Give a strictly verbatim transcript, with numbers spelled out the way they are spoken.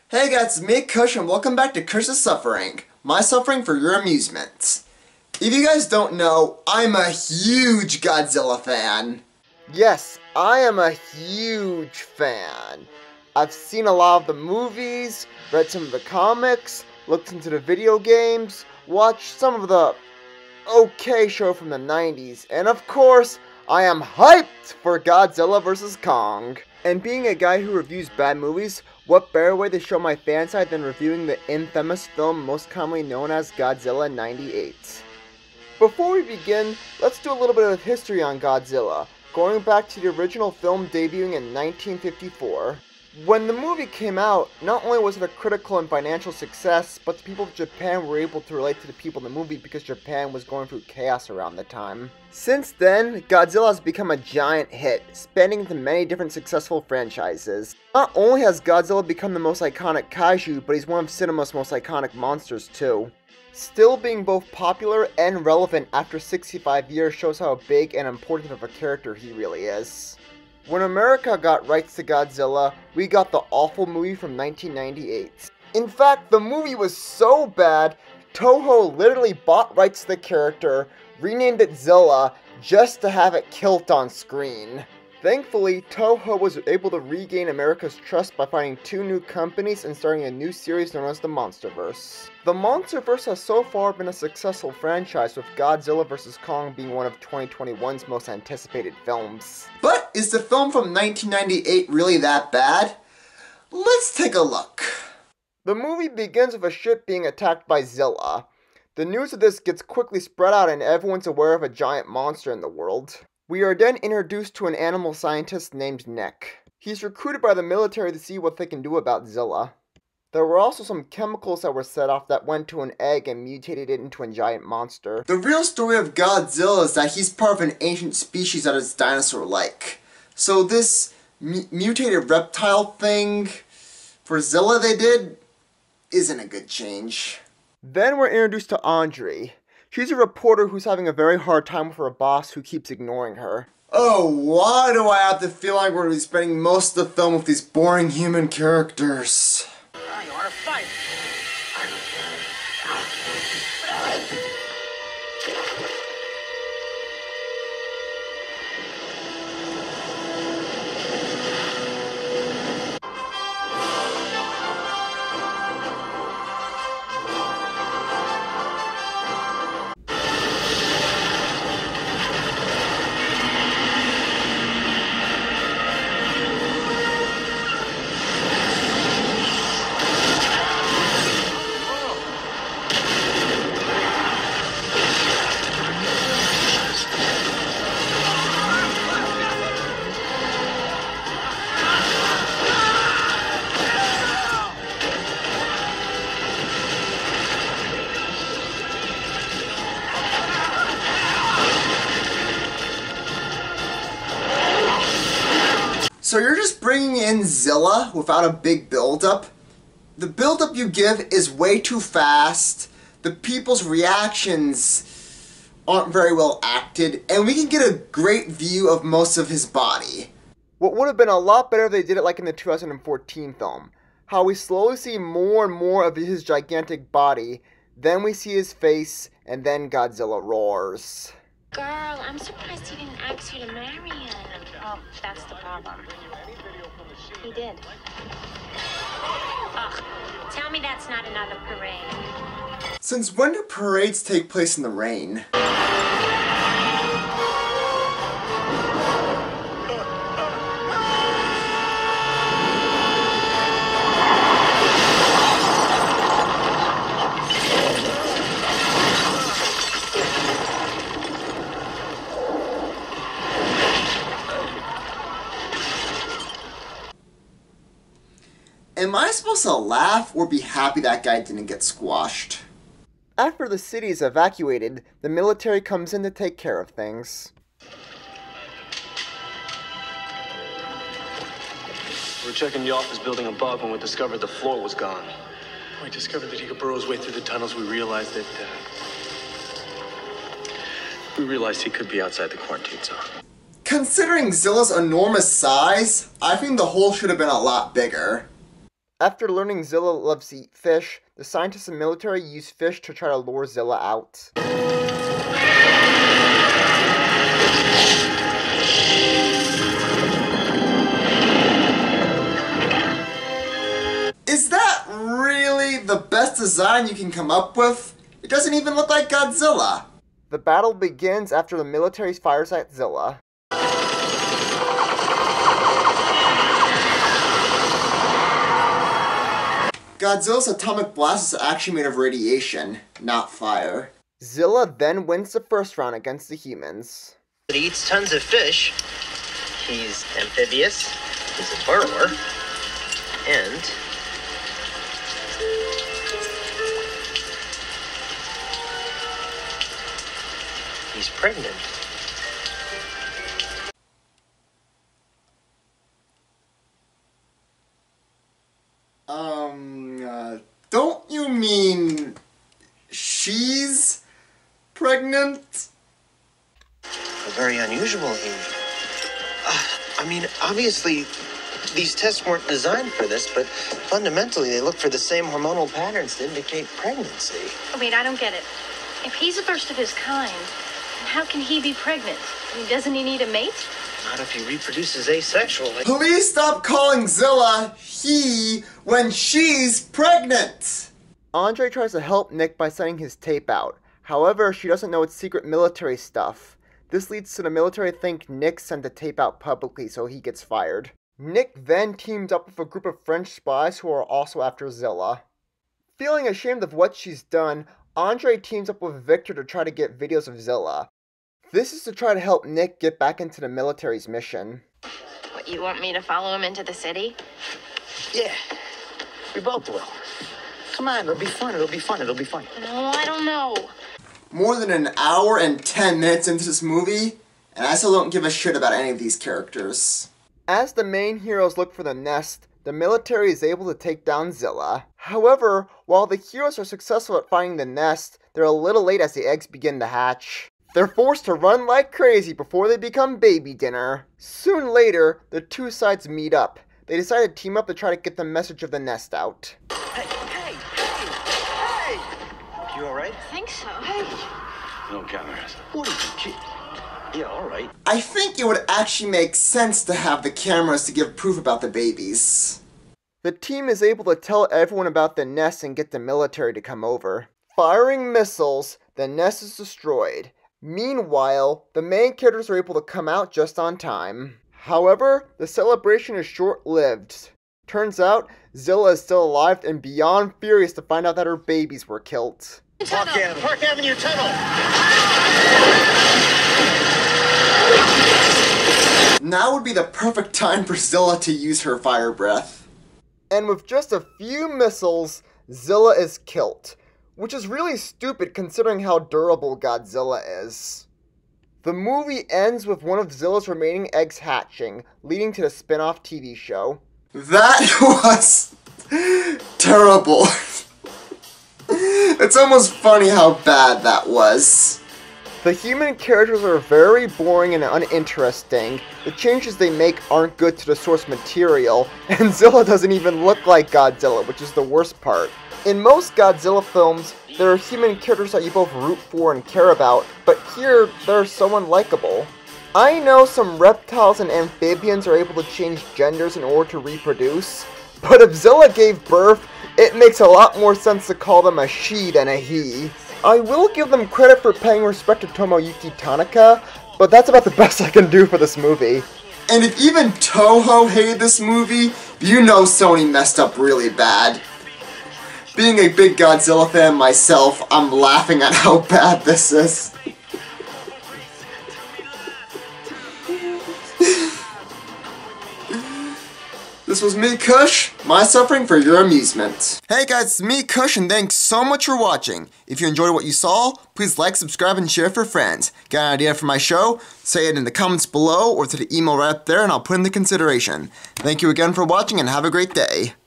Hey guys, it's me, Kush, and welcome back to Kush's Suffering, my suffering for your amusement. If you guys don't know, I'm a huge Godzilla fan. Yes, I am a huge fan. I've seen a lot of the movies, read some of the comics, looked into the video games, watched some of the okay show from the nineties, and of course, I am hyped for Godzilla versus. Kong. And being a guy who reviews bad movies, what better way to show my fan side than reviewing the infamous film most commonly known as Godzilla ninety-eight. Before we begin, let's do a little bit of history on Godzilla, going back to the original film debuting in nineteen fifty-four. When the movie came out, not only was it a critical and financial success, but the people of Japan were able to relate to the people in the movie because Japan was going through chaos around the time. Since then, Godzilla has become a giant hit, spanning into many different successful franchises. Not only has Godzilla become the most iconic kaiju, but he's one of cinema's most iconic monsters too. Still being both popular and relevant after sixty-five years shows how big and important of a character he really is. When America got rights to Godzilla, we got the awful movie from nineteen ninety-eight. In fact, the movie was so bad, Toho literally bought rights to the character, renamed it Zilla, just to have it killed on screen. Thankfully, Toho was able to regain America's trust by finding two new companies and starting a new series known as the Monsterverse. The Monsterverse has so far been a successful franchise, with Godzilla versus. Kong being one of twenty twenty-one's most anticipated films. But is the film from nineteen ninety-eight really that bad? Let's take a look. The movie begins with a ship being attacked by Zilla. The news of this gets quickly spread out and everyone's aware of a giant monster in the world. We are then introduced to an animal scientist named Nick. He's recruited by the military to see what they can do about Zilla. There were also some chemicals that were set off that went to an egg and mutated it into a giant monster. The real story of Godzilla is that he's part of an ancient species that is dinosaur-like. So this mu mutated reptile thing for Zilla they did isn't a good change. Then we're introduced to Andre. She's a reporter who's having a very hard time with her boss who keeps ignoring her. Oh, why do I have to feel like we're going to be spending most of the film with these boring human characters? You want to fight? So you're just bringing in Zilla without a big build-up? The build-up you give is way too fast, the people's reactions aren't very well acted, and we can get a great view of most of his body. What would have been a lot better if they did it like in the two thousand fourteen film. How we slowly see more and more of his gigantic body, then we see his face, and then Godzilla roars. Girl, I'm surprised he didn't ask you to marry him. Oh, that's the problem. He did. Ugh, tell me that's not another parade. Since when do parades take place in the rain? Am I supposed to laugh or be happy that guy didn't get squashed? After the city is evacuated, the military comes in to take care of things. We were checking the office building above when we discovered the floor was gone. When we discovered that he could burrow his way through the tunnels, we realized that, uh... We realized he could be outside the quarantine zone. Considering Zilla's enormous size, I think the hole should have been a lot bigger. After learning Zilla loves to eat fish, the scientists and military use fish to try to lure Zilla out. Is that really the best design you can come up with? It doesn't even look like Godzilla. The battle begins after the military fires at Zilla. Godzilla's atomic blast is actually made of radiation, not fire. Zilla then wins the first round against the humans. He eats tons of fish. He's amphibious. He's a burrower. And he's pregnant. Um, uh, don't you mean she's pregnant? A very unusual he. Uh, I mean, obviously, these tests weren't designed for this, but fundamentally they look for the same hormonal patterns to indicate pregnancy. Oh, wait, I don't get it. If he's the first of his kind, how can he be pregnant? I mean, doesn't he need a mate? Not if he reproduces asexually. Please stop calling Zilla he when she's pregnant! Andre tries to help Nick by sending his tape out. However, she doesn't know it's secret military stuff. This leads to the military think Nick sent the tape out publicly, so he gets fired. Nick then teams up with a group of French spies who are also after Zilla. Feeling ashamed of what she's done, Andre teams up with Victor to try to get videos of Zilla. This is to try to help Nick get back into the military's mission. What, you want me to follow him into the city? Yeah, we both will. Come on, it'll be fun, it'll be fun, it'll be fun. No, I don't know. More than an hour and ten minutes into this movie, and I still don't give a shit about any of these characters. As the main heroes look for the nest, the military is able to take down Zilla. However, while the heroes are successful at finding the nest, they're a little late as the eggs begin to hatch. They're forced to run like crazy before they become baby dinner. Soon later, the two sides meet up. They decide to team up to try to get the message of the nest out. Hey, hey, hey, hey! You alright? I think so. Hey! No cameras. What are you kidding? Yeah, alright. I think it would actually make sense to have the cameras to give proof about the babies. The team is able to tell everyone about the nest and get the military to come over. Firing missiles, the nest is destroyed. Meanwhile, the main characters are able to come out just on time. However, the celebration is short-lived. Turns out, Zilla is still alive and beyond furious to find out that her babies were killed. Park Avenue, Park Avenue Tunnel! Now would be the perfect time for Zilla to use her fire breath. And with just a few missiles, Zilla is killed. Which is really stupid considering how durable Godzilla is. The movie ends with one of Zilla's remaining eggs hatching, leading to the spin-off T V show. That was terrible. It's almost funny how bad that was. The human characters are very boring and uninteresting. The changes they make aren't good to the source material, and Zilla doesn't even look like Godzilla, which is the worst part. In most Godzilla films, there are human characters that you both root for and care about, but here, they're so unlikable. I know some reptiles and amphibians are able to change genders in order to reproduce, but if Zilla gave birth, it makes a lot more sense to call them a she than a he. I will give them credit for paying respect to Tomoyuki Tanaka, but that's about the best I can do for this movie. And if even Toho hated this movie, you know Sony messed up really bad. Being a big Godzilla fan myself, I'm laughing at how bad this is. This was me, Kush, my suffering for your amusement. Hey guys, it's me, Kush, and thanks so much for watching. If you enjoyed what you saw, please like, subscribe, and share for friends. Got an idea for my show? Say it in the comments below or to the email right up there and I'll put it into consideration. Thank you again for watching and have a great day.